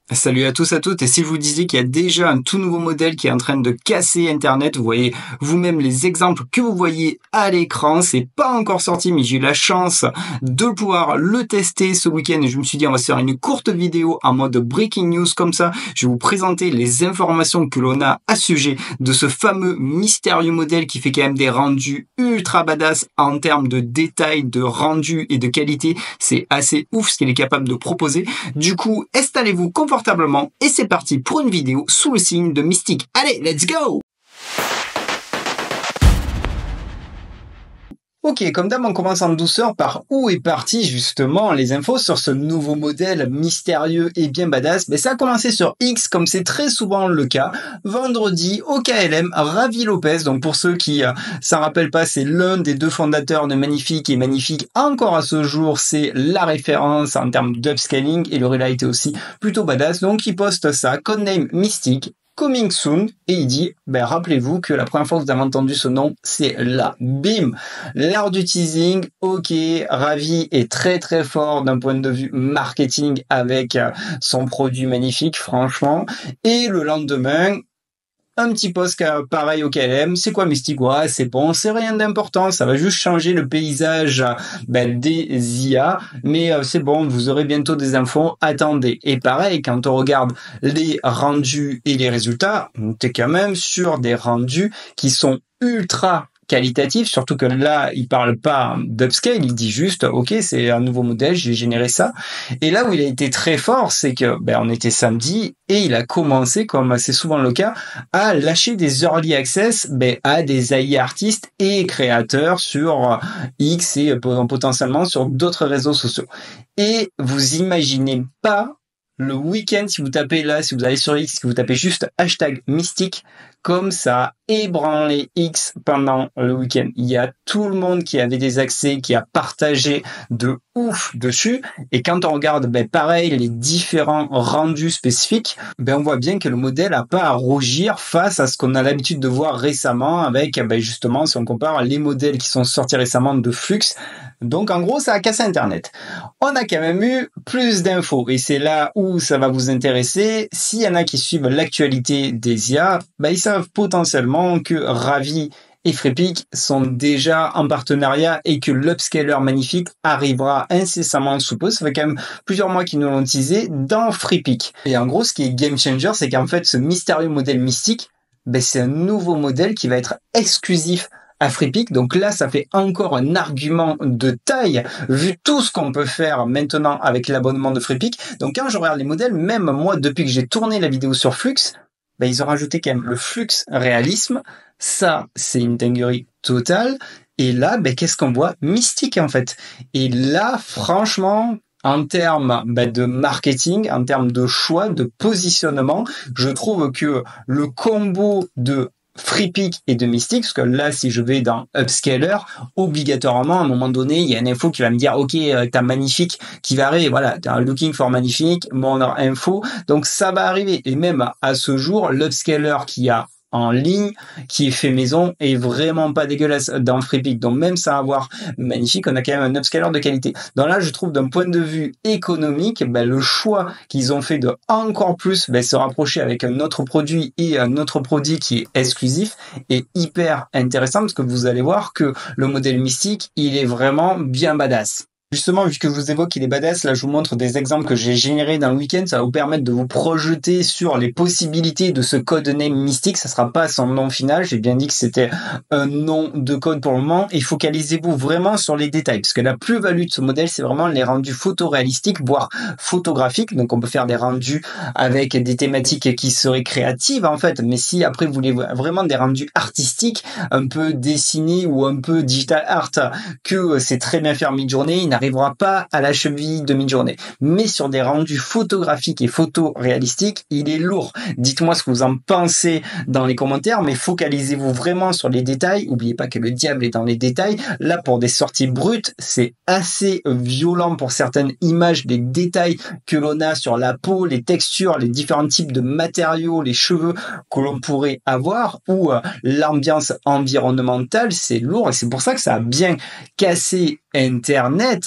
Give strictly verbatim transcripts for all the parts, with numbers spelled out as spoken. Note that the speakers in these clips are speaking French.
Salut à tous, à toutes, et si je vous disais qu'il y a déjà un tout nouveau modèle qui est en train de casser Internet, vous voyez vous-même les exemples que vous voyez à l'écran, c'est pas encore sorti, mais j'ai eu la chance de pouvoir le tester ce week-end et je me suis dit on va se faire une courte vidéo en mode breaking news comme ça, je vais vous présenter les informations que l'on a à ce sujet de ce fameux mystérieux modèle qui fait quand même des rendus ultra badass en termes de détails, de rendu et de qualité, c'est assez ouf ce qu'il est capable de proposer. Du coup, installez-vous confortablement et c'est parti pour une vidéo sous le signe de Mystique. Allez, let's go! Ok, comme d'hab, on commence en douceur par où est parti justement les infos sur ce nouveau modèle mystérieux et bien badass. Mais ça a commencé sur X, comme c'est très souvent le cas. Vendredi, au K L M, Ravi Lopez. Donc pour ceux qui euh, s'en rappellent pas, c'est l'un des deux fondateurs de Magnifique et Magnifique encore à ce jour, c'est la référence en termes d'upscaling et le réel a été aussi plutôt badass. Donc il poste ça, codename Mystique. Coming soon, et il dit, ben, rappelez-vous que la première fois que vous avez entendu ce nom, c'est là. Bim! L'art du teasing, ok, Ravi est très très fort d'un point de vue marketing avec son produit magnifique, franchement. Et le lendemain, un petit post pareil au K L M, c'est quoi Mystique? Ouais, c'est bon, c'est rien d'important, ça va juste changer le paysage ben, des I A, mais euh, c'est bon, vous aurez bientôt des infos, attendez. Et pareil, quand on regarde les rendus et les résultats, on est quand même sur des rendus qui sont ultra qualitatif, surtout que là, il parle pas d'upscale, il dit juste, ok, c'est un nouveau modèle, j'ai généré ça. Et là où il a été très fort, c'est que, ben, on était samedi et il a commencé, comme c'est souvent le cas, à lâcher des early access, ben, à des A I artistes et créateurs sur X et potentiellement sur d'autres réseaux sociaux. Et vous imaginez pas le week-end, si vous tapez là, si vous allez sur X, si vous tapez juste hashtag mystique, comme ça a ébranlé X pendant le week-end. Il y a tout le monde qui avait des accès, qui a partagé de ouf dessus. Et quand on regarde, ben, pareil, les différents rendus spécifiques, ben, on voit bien que le modèle n'a pas à rougir face à ce qu'on a l'habitude de voir récemment avec, ben, justement, si on compare les modèles qui sont sortis récemment de Flux. Donc, en gros, ça a cassé Internet. On a quand même eu plus d'infos et c'est là où ça va vous intéresser. S'il y en a qui suivent l'actualité des I A, ben, ils savent potentiellement que Ravi et Freepik sont déjà en partenariat et que l'upscaler magnifique arrivera incessamment sous peu. Ça fait quand même plusieurs mois qu'ils nous l'ont teasé dans Freepik. Et en gros, ce qui est game changer, c'est qu'en fait, ce mystérieux modèle mystique, ben, c'est un nouveau modèle qui va être exclusif à Freepik. Donc là, ça fait encore un argument de taille, vu tout ce qu'on peut faire maintenant avec l'abonnement de Freepik. Donc quand je regarde les modèles, même moi, depuis que j'ai tourné la vidéo sur Flux, ben, ils ont rajouté quand même le Flux réalisme. Ça, c'est une dinguerie totale. Et là, ben, qu'est-ce qu'on voit? Mystique, en fait. Et là, franchement, en termes ben, de marketing, en termes de choix, de positionnement, je trouve que le combo de Freepik et de Mystique, parce que là, si je vais dans Upscaler, obligatoirement, à un moment donné, il y a une info qui va me dire, ok, t'as Magnifique qui va arriver, voilà, t'as un Looking for Magnifique, mon info, donc ça va arriver. Et même à ce jour, l'Upscaler qui a en ligne, qui est fait maison, est vraiment pas dégueulasse dans Freepik. Donc même sans avoir Magnifique, on a quand même un upscaler de qualité. Donc là, je trouve d'un point de vue économique, ben, le choix qu'ils ont fait de encore plus ben, se rapprocher avec un autre produit et un autre produit qui est exclusif est hyper intéressant parce que vous allez voir que le modèle Mystique, il est vraiment bien badass. Justement, vu que je vous évoque qu'il est badass, là je vous montre des exemples que j'ai générés dans le week-end, ça va vous permettre de vous projeter sur les possibilités de ce codename Mystique. Ça sera pas son nom final, j'ai bien dit que c'était un nom de code pour le moment, et focalisez-vous vraiment sur les détails, parce que la plus-value de ce modèle, c'est vraiment les rendus photoréalistiques, voire photographiques. Donc on peut faire des rendus avec des thématiques qui seraient créatives en fait, mais si après vous voulez vraiment des rendus artistiques, un peu dessinés ou un peu digital art, que c'est très bien faire mid-journée, il n'arrivera pas à la cheville de mi-journée. Mais sur des rendus photographiques et photoréalistiques, il est lourd. Dites-moi ce que vous en pensez dans les commentaires, mais focalisez-vous vraiment sur les détails. N'oubliez pas que le diable est dans les détails. Là, pour des sorties brutes, c'est assez violent pour certaines images, les détails que l'on a sur la peau, les textures, les différents types de matériaux, les cheveux que l'on pourrait avoir, ou euh, l'ambiance environnementale, c'est lourd. Et c'est pour ça que ça a bien cassé Internet,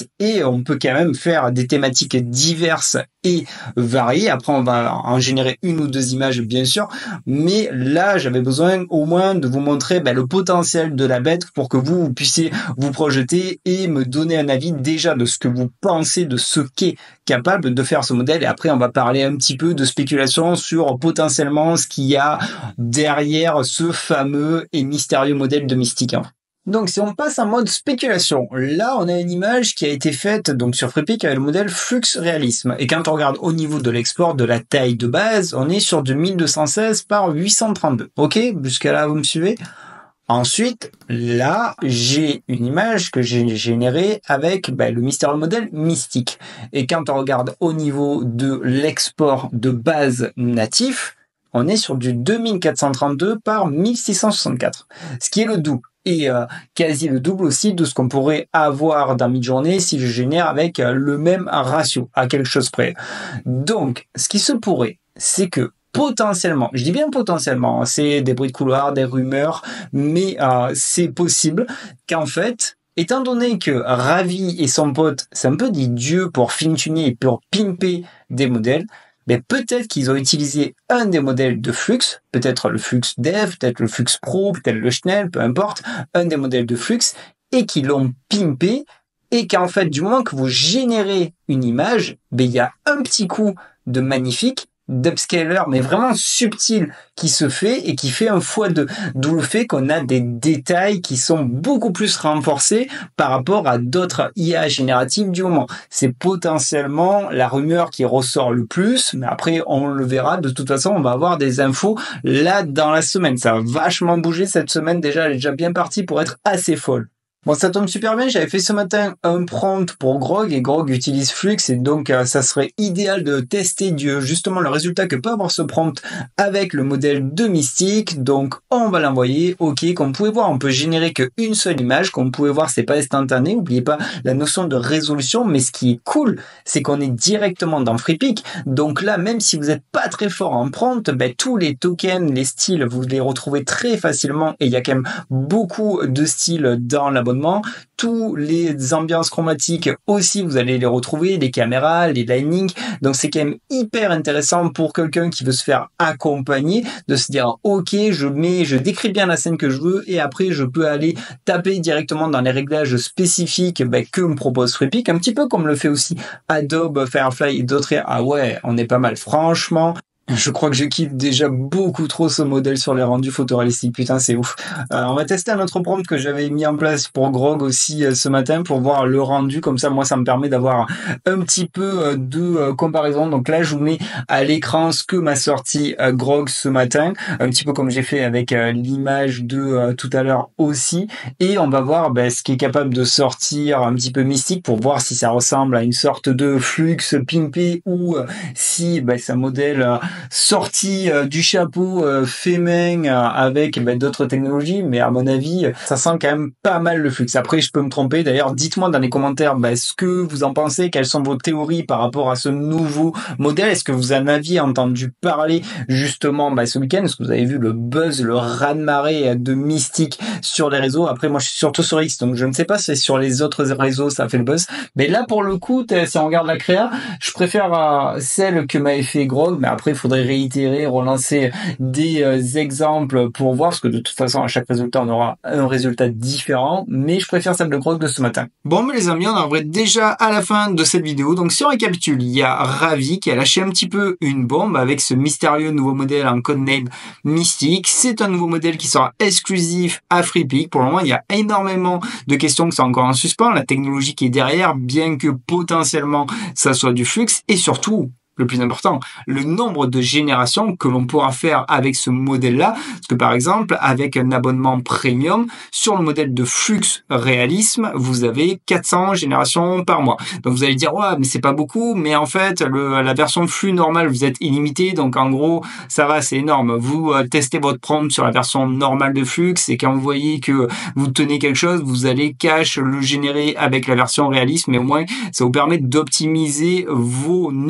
site et on peut quand même faire des thématiques diverses et variées. Après, on va en générer une ou deux images, bien sûr, mais là, j'avais besoin au moins de vous montrer ben, le potentiel de la bête pour que vous, vous puissiez vous projeter et me donner un avis déjà de ce que vous pensez de ce qu'est capable de faire ce modèle. Et après, on va parler un petit peu de spéculation sur potentiellement ce qu'il y a derrière ce fameux et mystérieux modèle de Mystique. Donc, si on passe en mode spéculation, là, on a une image qui a été faite donc sur Freepik avec le modèle Flux Réalisme. Et quand on regarde au niveau de l'export de la taille de base, on est sur du mille deux cent seize par huit cent trente-deux. Ok, jusqu'à là, vous me suivez? Ensuite, là, j'ai une image que j'ai générée avec ben, le mystérieux modèle Mystique. Et quand on regarde au niveau de l'export de base natif, on est sur du deux mille quatre cent trente-deux par mille six cent soixante-quatre, ce qui est le double. Et euh, quasi le double aussi de ce qu'on pourrait avoir dans Midjourney si je génère avec euh, le même ratio, à quelque chose près. Donc, ce qui se pourrait, c'est que potentiellement, je dis bien potentiellement, c'est des bruits de couloir, des rumeurs, mais euh, c'est possible qu'en fait, étant donné que Ravi et son pote, c'est un peu des dieux pour fine-tuner et pour pimper des modèles, mais peut-être qu'ils ont utilisé un des modèles de Flux, peut-être le Flux Dev, peut-être le Flux Pro, peut-être le Schnell, peu importe, un des modèles de Flux, et qu'ils l'ont pimpé, et qu'en fait, du moment que vous générez une image, ben, il y a un petit coup de magnifique, d'upscaler, mais vraiment subtil, qui se fait et qui fait un fois deux. D'où le fait qu'on a des détails qui sont beaucoup plus renforcés par rapport à d'autres I A génératives du moment. C'est potentiellement la rumeur qui ressort le plus, mais après, on le verra. De toute façon, on va avoir des infos là dans la semaine. Ça va vachement bouger cette semaine. Déjà, elle est déjà bien partie pour être assez folle. Bon, ça tombe super bien, j'avais fait ce matin un prompt pour Grog et Grog utilise Flux et donc euh, ça serait idéal de tester du, justement le résultat que peut avoir ce prompt avec le modèle de Mystique. Donc on va l'envoyer. Ok, comme vous pouvez voir, on peut générer qu'une seule image. Comme vous pouvez voir, c'est pas instantané. N'oubliez pas la notion de résolution, mais ce qui est cool, c'est qu'on est directement dans Freepik. Donc là, même si vous n'êtes pas très fort en prompt, ben, tous les tokens, les styles, vous les retrouvez très facilement et il y a quand même beaucoup de styles dans la tous les ambiances chromatiques aussi, vous allez les retrouver, les caméras, les lightning. Donc c'est quand même hyper intéressant pour quelqu'un qui veut se faire accompagner, de se dire ok, je mets, je décris bien la scène que je veux et après je peux aller taper directement dans les réglages spécifiques ben, que me propose Freepik, un petit peu comme le fait aussi Adobe Firefly et d'autres. Ah ouais, on est pas mal, franchement. Je crois que je kiffe déjà beaucoup trop ce modèle sur les rendus photoréalistiques. Putain, c'est ouf. Euh, on va tester un autre prompt que j'avais mis en place pour Grog aussi euh, ce matin pour voir le rendu. Comme ça, moi, ça me permet d'avoir un petit peu euh, de euh, comparaison. Donc là, je vous mets à l'écran ce que m'a sorti euh, Grog ce matin. Un petit peu comme j'ai fait avec euh, l'image de euh, tout à l'heure aussi. Et on va voir ben, ce qui est capable de sortir un petit peu Mystique pour voir si ça ressemble à une sorte de Flux pimpé ou euh, si ben, c'est un modèle... Euh, sorti euh, du chapeau euh, fait main euh, avec ben, d'autres technologies, mais à mon avis ça sent quand même pas mal le Flux. Après je peux me tromper, d'ailleurs dites-moi dans les commentaires ben, ce que vous en pensez, quelles sont vos théories par rapport à ce nouveau modèle. Est-ce que vous en aviez entendu parler justement ben, ce week-end? Est-ce que vous avez vu le buzz, le raz-de-marée de Mystique sur les réseaux? Après moi je suis surtout sur X, donc je ne sais pas si sur les autres réseaux ça fait le buzz, mais là pour le coup si on regarde la créa, je préfère euh, celle que m'avait fait Grog, mais après il faudrait réitérer, relancer des euh, exemples pour voir, parce que de toute façon à chaque résultat on aura un résultat différent, mais je préfère celle de Grog de ce matin. Bon mais les amis, on arriverait déjà à la fin de cette vidéo. Donc si on récapitule, il y a Ravi qui a lâché un petit peu une bombe avec ce mystérieux nouveau modèle en codename Mystique. C'est un nouveau modèle qui sera exclusif à Freepik. Pour le moment il y a énormément de questions qui sont encore en suspens, la technologie qui est derrière, bien que potentiellement ça soit du Flux, et surtout le plus important, le nombre de générations que l'on pourra faire avec ce modèle-là. Parce que par exemple, avec un abonnement premium, sur le modèle de Flux Réalisme, vous avez quatre cents générations par mois. Donc vous allez dire, ouais, mais c'est pas beaucoup, mais en fait, le, la version flux normale, vous êtes illimité, donc en gros, ça va, c'est énorme. Vous euh, testez votre prompt sur la version normale de Flux, et quand vous voyez que vous tenez quelque chose, vous allez cache le générer avec la version réalisme, mais au moins, ça vous permet d'optimiser vos nombres de générations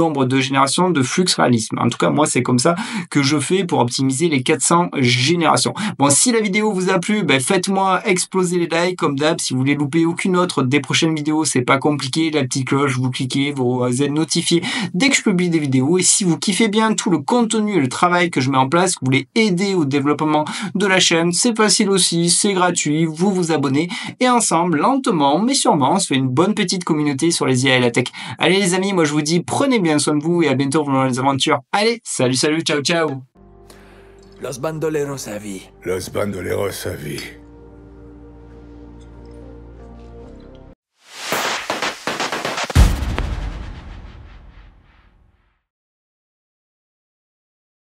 génération de flux réalisme. En tout cas, moi, c'est comme ça que je fais pour optimiser les quatre cents générations. Bon, si la vidéo vous a plu, ben, faites-moi exploser les likes comme d'hab. Si vous voulez louper aucune autre des prochaines vidéos, c'est pas compliqué. La petite cloche, vous cliquez, vous êtes notifié dès que je publie des vidéos. Et si vous kiffez bien tout le contenu et le travail que je mets en place, que vous voulez aider au développement de la chaîne, c'est facile aussi, c'est gratuit, vous vous abonnez et ensemble, lentement mais sûrement, on se fait une bonne petite communauté sur les I A et la tech. Allez les amis, moi je vous dis prenez bien soin de vous et à bientôt dans les aventures. Allez, salut salut, ciao ciao. Los bandoleros à vie. Los bandoleros à vie.